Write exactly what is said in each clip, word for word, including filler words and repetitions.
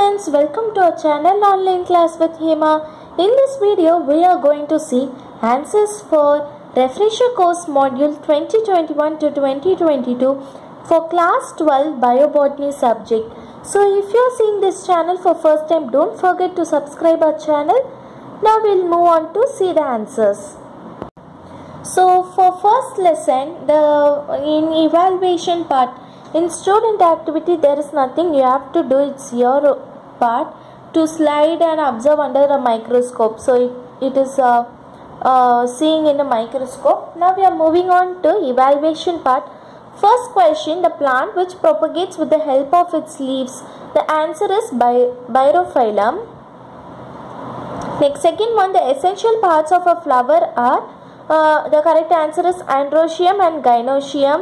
friends, welcome to our channel Online Class with Hema. In this video, we are going to see answers for Refresher Course Module twenty twenty-one to twenty twenty-two for Class twelve Biobotany subject. So if you are seeing this channel for first time, don't forget to subscribe our channel. Now we'll move on to see the answers. So for first lesson, the in evaluation part, in student activity there is nothing you have to do, it's your part to slide and observe under a microscope. So it, it is uh, uh, seeing in a microscope. Now we are moving on to evaluation part. First question, the plant which propagates with the help of its leaves. The answer is by Birophyllum. Next, second one, the essential parts of a flower are, uh, the correct answer is androecium and gynoecium.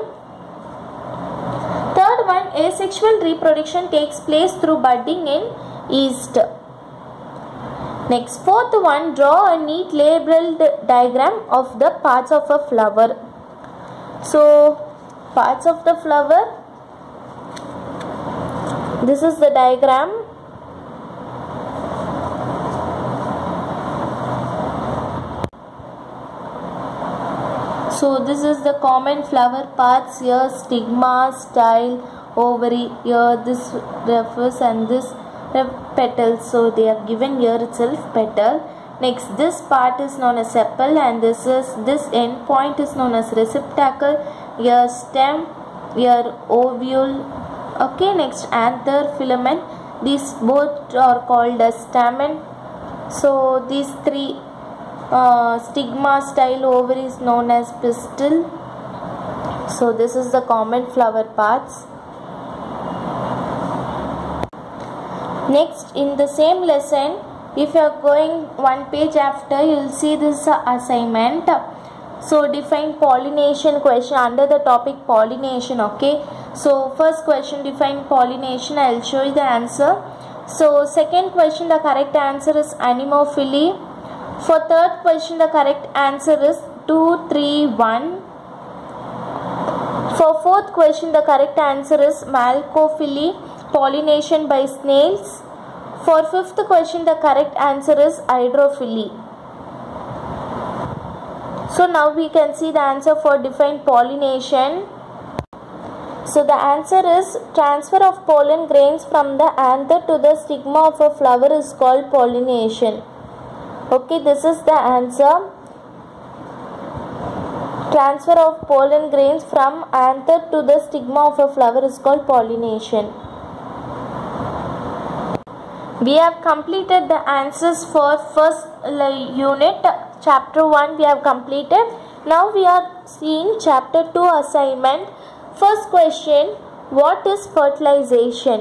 Third one, asexual reproduction takes place through budding in yeast. Next, fourth one, draw a neat labeled diagram of the parts of a flower. So, parts of the flower, this is the diagram. So this is the common flower parts here: stigma, style, ovary. Here this refers and this petals. So they are given here itself, petal. Next, this part is known as sepal, and this is this end point is known as receptacle. Here stem, here ovule. Okay. Next, anther, filament. These both are called as stamen. So these three. Uh, stigma, style, ovary is known as pistil. So this is the common flower parts. Next, in the same lesson, if you are going one page after, you will see this uh, assignment. So define pollination question under the topic pollination. Okay. So first question, define pollination. I will show you the answer. So second question, the correct answer is anemophily. For third question, the correct answer is two, three, one. For fourth question, the correct answer is malcophily, pollination by snails. For fifth question, the correct answer is hydrophily. So now we can see the answer for define pollination. So the answer is transfer of pollen grains from the anther to the stigma of a flower is called pollination. Okay, this is the answer. Transfer of pollen grains from anther to the stigma of a flower is called pollination. We have completed the answers for first unit, chapter one we have completed. Now we are seeing chapter two assignment. First question, what is fertilization?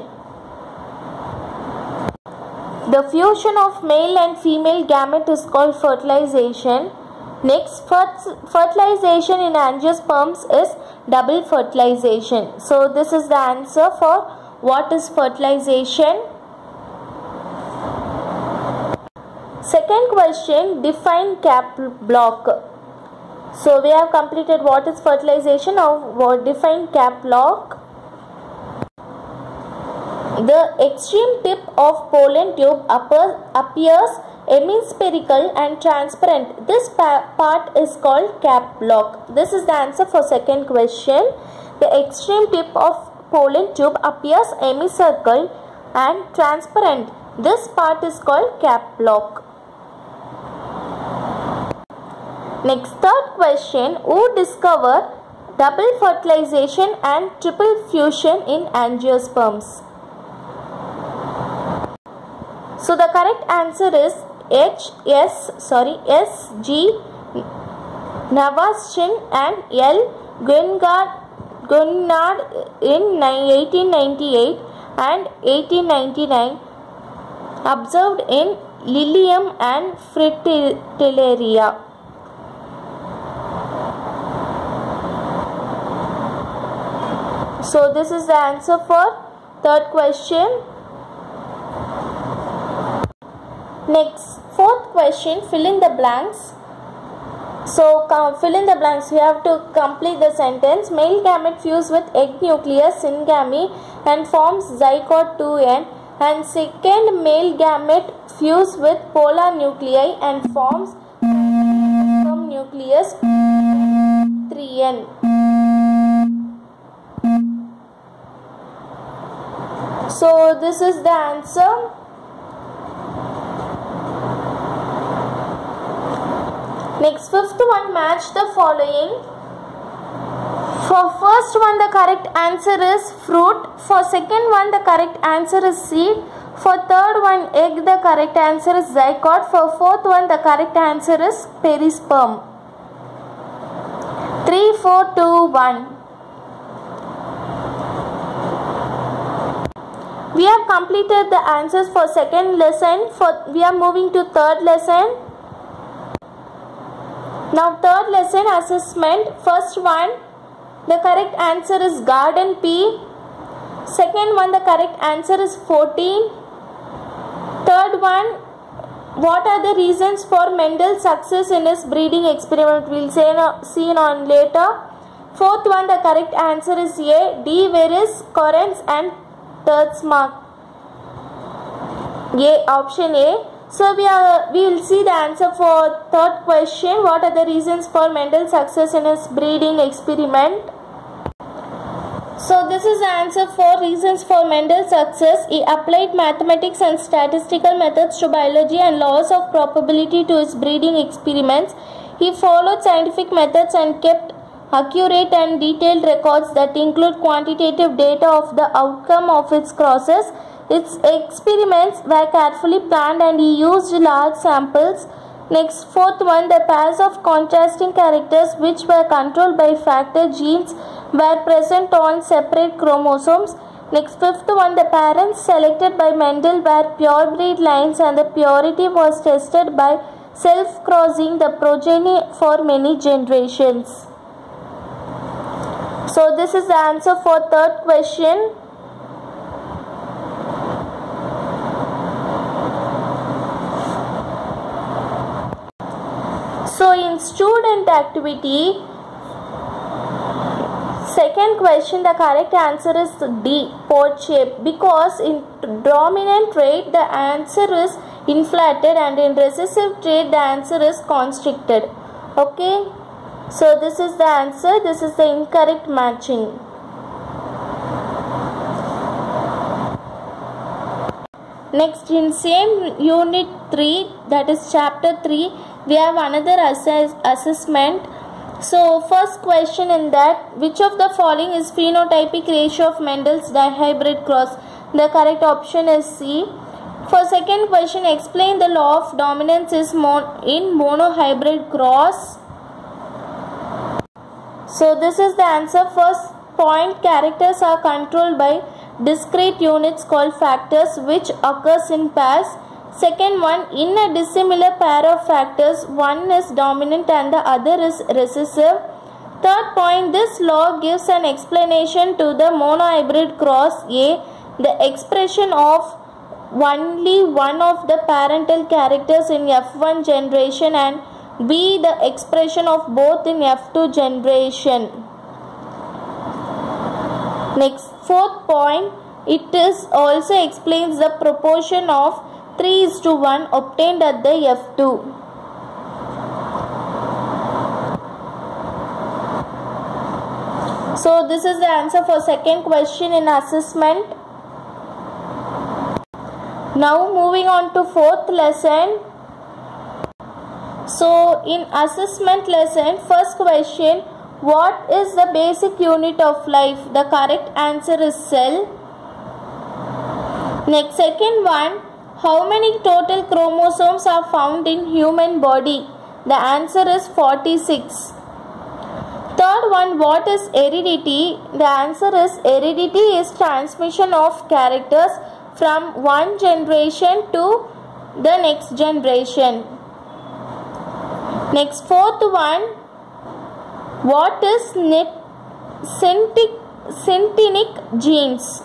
The fusion of male and female gamete is called fertilization. Next, fertilization in angiosperms is double fertilization. So this is the answer for what is fertilization. Second question, define cap block. So we have completed what is fertilization. Now define cap block. The extreme tip of pollen tube upper, appears hemispherical and transparent. This part is called cap block. This is the answer for second question. The extreme tip of pollen tube appears hemispherical and transparent. This part is called cap block. Next, third question, who discovered double fertilization and triple fusion in angiosperms? So the correct answer is H S sorry S G Navaschin and L Guenard in eighteen ninety-eight and eighteen ninety-nine, observed in Lilium and Fritillaria. So this is the answer for third question. Next, fourth question, fill in the blanks. So uh, fill in the blanks. We have to complete the sentence. Male gamete fuse with egg nucleus, syngamy, and forms zygote two N. and second male gamete fuse with polar nuclei and forms from nucleus three N. So this is the answer. Next, fifth one, match the following. For first one, the correct answer is fruit. For second one, the correct answer is seed. For third one, egg, the correct answer is zygote. For fourth one, the correct answer is perisperm. three, four, two, one. We have completed the answers for second lesson. For we are moving to third lesson. Now third lesson, assessment. First one, the correct answer is garden pea. Second one, the correct answer is fourteen. Third one, what are the reasons for Mendel's success in his breeding experiment? We will see on later. Fourth one, the correct answer is A. D. Veris, Correns and Terzmark. A, option A. So we are we will see the answer for third question. What are the reasons for Mendel's success in his breeding experiment? So this is the answer for reasons for Mendel's success. He applied mathematics and statistical methods to biology and laws of probability to his breeding experiments. He followed scientific methods and kept accurate and detailed records that include quantitative data of the outcome of its crosses. Its experiments were carefully planned and he used large samples. Next, fourth one, the pairs of contrasting characters which were controlled by factor genes were present on separate chromosomes. Next, fifth one, the parents selected by Mendel were purebred lines and the purity was tested by self-crossing the progeny for many generations. So this is the answer for third question. So in student activity, second question, the correct answer is D, pot shape, because in dominant trait the answer is inflated and in recessive trait the answer is constricted. Okay, so this is the answer. This is the incorrect matching. Next, in same unit three, that is chapter three, we have another assess assessment. So first question in that, which of the following is phenotypic ratio of Mendel's dihybrid cross? The correct option is C. For second question, explain the law of dominance is mon in monohybrid cross. So this is the answer. First point, characters are controlled by discrete units called factors which occurs in pairs. Second one, in a dissimilar pair of factors, one is dominant and the other is recessive. Third point, this law gives an explanation to the monohybrid cross. A, the expression of only one of the parental characters in F one generation, and B, the expression of both in F two generation. Next, fourth point, it is also explains the proportion of three is to one obtained at the F two. So this is the answer for second question in assessment. Now moving on to fourth lesson. So in assessment lesson, first question, what is the basic unit of life? The correct answer is cell. Next, second one, how many total chromosomes are found in human body? The answer is forty-six. Third one, what is heredity? The answer is heredity is transmission of characters from one generation to the next generation. Next, fourth one, what is syntenic genes?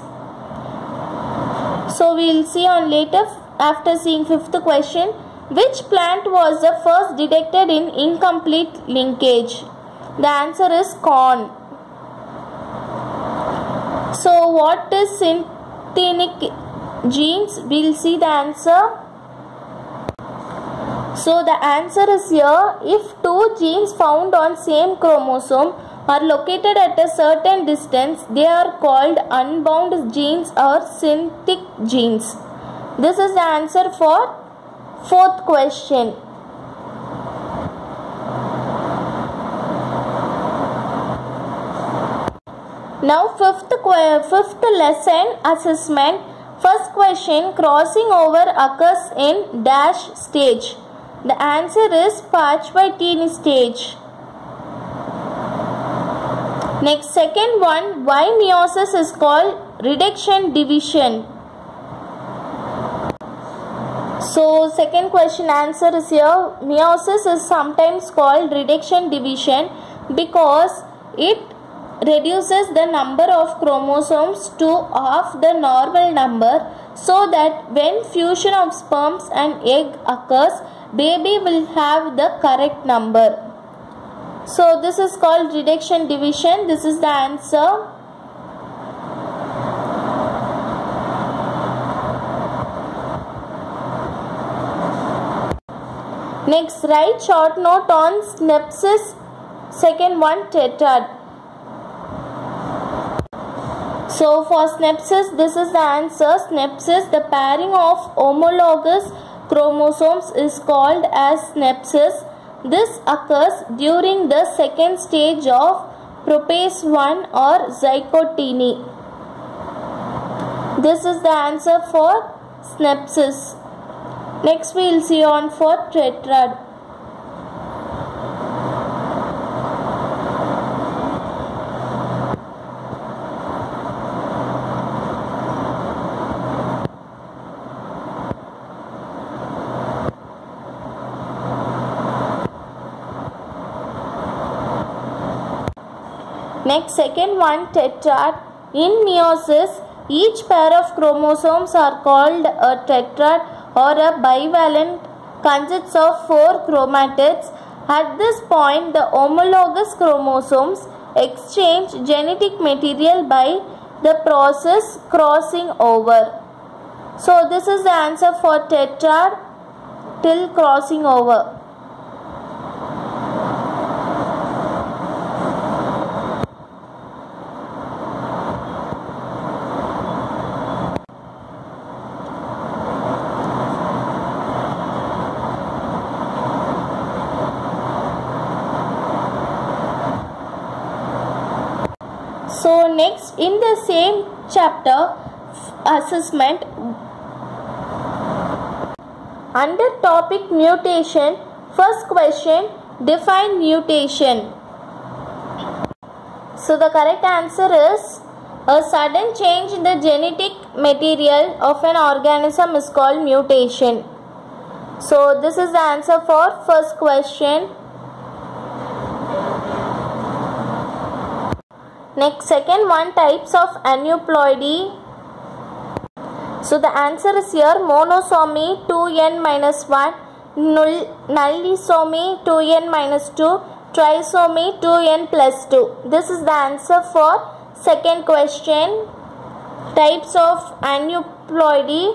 So we will see on later after seeing fifth question. Which plant was the first detected in incomplete linkage? The answer is corn. So what is syntenic genes? We'll see the answer. So the answer is here. If two genes found on same chromosome are located at a certain distance, they are called unbound genes or synthetic genes. This is the answer for fourth question. Now fifth, fifth lesson assessment. First question, crossing over occurs in dash stage. The answer is Pachwatini stage. Next, second one, why meiosis is called reduction division? So second question answer is here. Meiosis is sometimes called reduction division because it reduces the number of chromosomes to half the normal number, so that when fusion of sperms and egg occurs, baby will have the correct number. So this is called reduction division. This is the answer. Next, write short note on synapses. Second one, tetrad. So for synapses, this is the answer. Synapses, the pairing of homologous chromosomes is called as synapses. This occurs during the second stage of prophase one or zygote. This is the answer for synapses. Next we will see on for tetrad. Next, second one, tetrad. In meiosis, each pair of chromosomes are called a tetrad or a bivalent, consists of four chromatids. At this point, the homologous chromosomes exchange genetic material by the process crossing over. So this is the answer for tetrad till crossing over. So next, in the same chapter, assessment, under topic mutation, first question, define mutation. So the correct answer is a sudden change in the genetic material of an organism is called mutation. So this is the answer for first question. Next, second one, types of aneuploidy. So the answer is here, monosomy two n minus one, nullisomy two n minus two, trisomy two n plus two. This is the answer for second question, types of aneuploidy.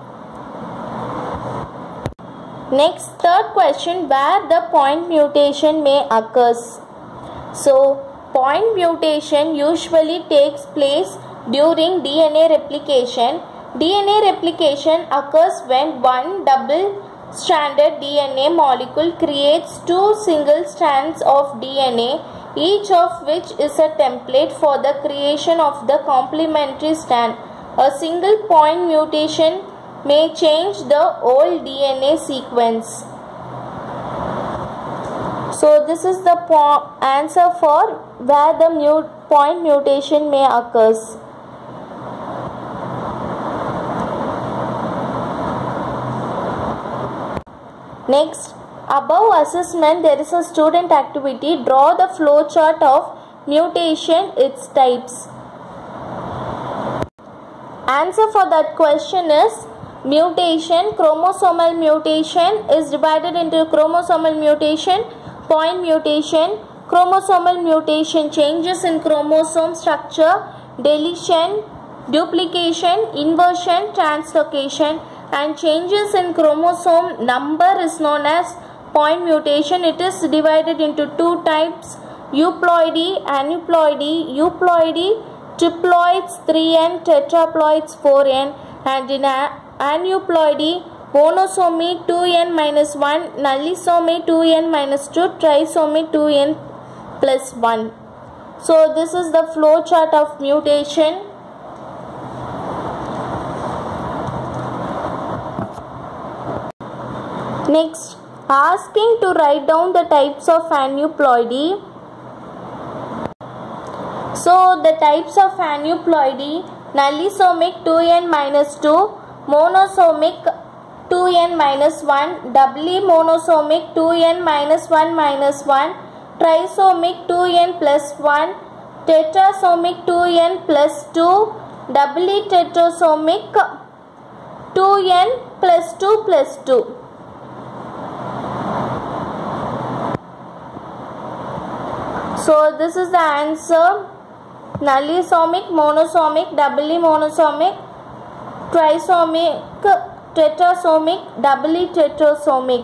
Next, third question, where the point mutation may occurs. So point mutation usually takes place during D N A replication. D N A replication occurs when one double-stranded D N A molecule creates two single strands of D N A, each of which is a template for the creation of the complementary strand. A single point mutation may change the whole D N A sequence. So this is the answer for where the mu point mutation may occurs. Next, above assessment, there is a student activity. Draw the flow chart of mutation, its types. Answer for that question is mutation. Chromosomal mutation is divided into chromosomal mutation, point mutation, chromosomal mutation, changes in chromosome structure, deletion, duplication, inversion, translocation, and changes in chromosome number is known as point mutation. It is divided into two types: euploidy, aneuploidy. Euploidy, triploids three n, tetraploids four n, and in aneuploidy, monosomy two n minus one, nullisomy two n minus two, trisomy two n plus one. So this is the flow chart of mutation. Next, asking to write down the types of aneuploidy. So the types of aneuploidy: nullisomic two n minus two, monosomic two n minus one, doubly monosomic two n minus one minus one, trisomic two n plus one, tetrasomic two n plus two, doubly tetrasomic two n plus two plus two. So this is the answer: nullisomic, monosomic, doubly monosomic, trisomic, tetrasomic, doubly tetrasomic.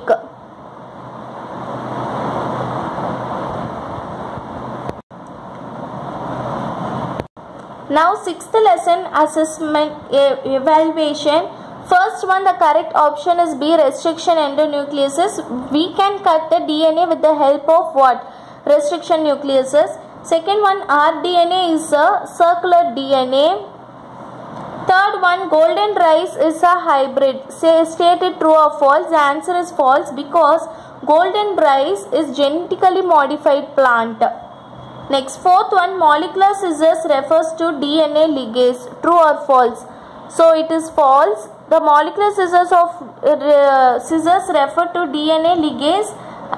Now sixth lesson, assessment evaluation. First one, the correct option is B, restriction endonucleases. We can cut the D N A with the help of what? Restriction nucleases. Second one, R D N A is a circular D N A. Third one, golden rice is a hybrid. Say, state it true or false. The answer is false because golden rice is genetically modified plant. Next, fourth one, molecular scissors refers to D N A ligase. True or false? So it is false. The molecular scissors of uh, scissors refer to D N A ligase.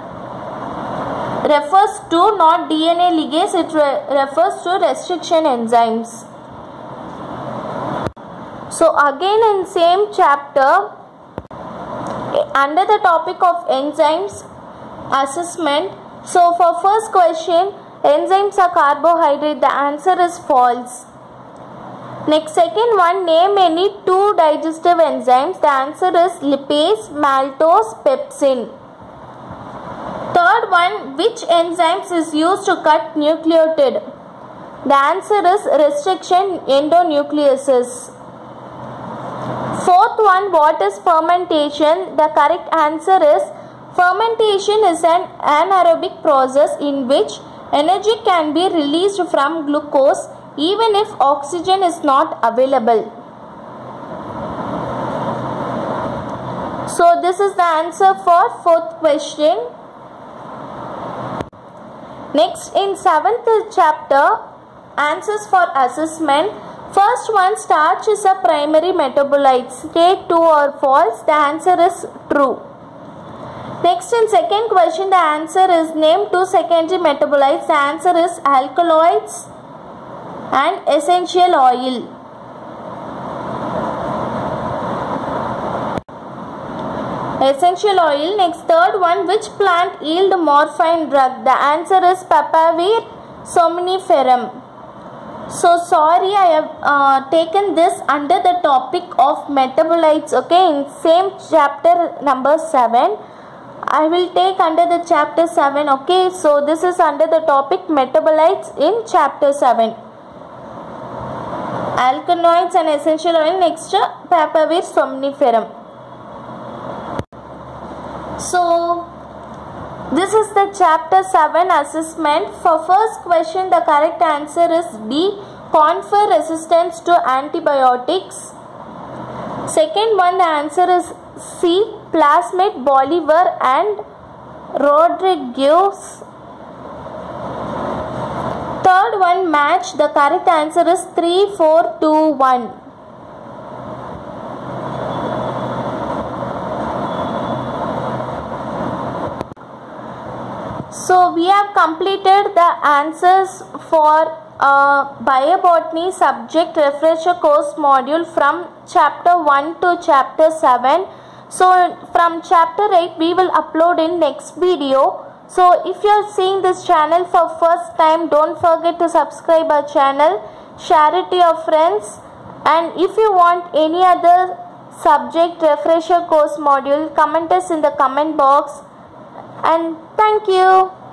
Refers to not D N A ligase, it re refers to restriction enzymes. So again in same chapter, under the topic of enzymes assessment, so for first question, enzymes are carbohydrate, the answer is false. Next, second one, name any two digestive enzymes, the answer is lipase, maltose, pepsin. Third one, which enzymes is used to cut nucleotide? The answer is restriction endonucleases. Fourth one, what is fermentation? The correct answer is fermentation is an anaerobic process in which energy can be released from glucose even if oxygen is not available. So this is the answer for fourth question. Next, in seventh chapter, answers for assessment. First one, starch is a primary metabolite. State true or false. The answer is true. Next, in second question, the answer is name two secondary metabolites. The answer is alkaloids and essential oil. Essential oil. Next, third one, which plant yield morphine drug? The answer is Papaver somniferum. So sorry, I have uh, taken this under the topic of metabolites. Okay, in same chapter number seven, I will take under the chapter seven. Okay, so this is under the topic metabolites in chapter seven. Alkaloids and essential oil. Next, Papaver somniferum. So this is the chapter seven assessment. For first question, the correct answer is D, confer resistance to antibiotics. Second one, the answer is C, plasmid Bolivar and Rodriguez. Third one, match. The correct answer is three, four, two, one. So we have completed the answers for uh, biobotany subject refresher course module from chapter one to chapter seven. So from chapter eight we will upload in next video. So if you are seeing this channel for first time, don't forget to subscribe our channel, share it to your friends And if you want any other subject refresher course module, comment us in the comment box. And thank you.